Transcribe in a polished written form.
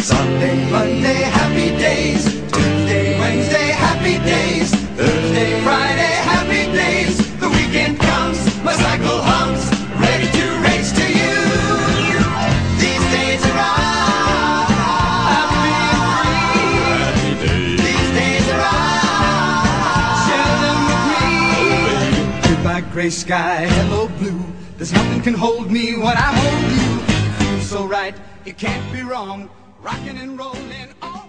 Sunday, Monday, happy days. Tuesday, Wednesday, happy days. Thursday, Friday, happy days. The weekend comes, my cycle hums, ready to race to you. These days are ours. Happy days. These days are ours. Share them with me. Goodbye, gray sky, hello blue. There's nothing can hold me when I hold you. Feels so right, it can't be wrong. Rocking and rolling all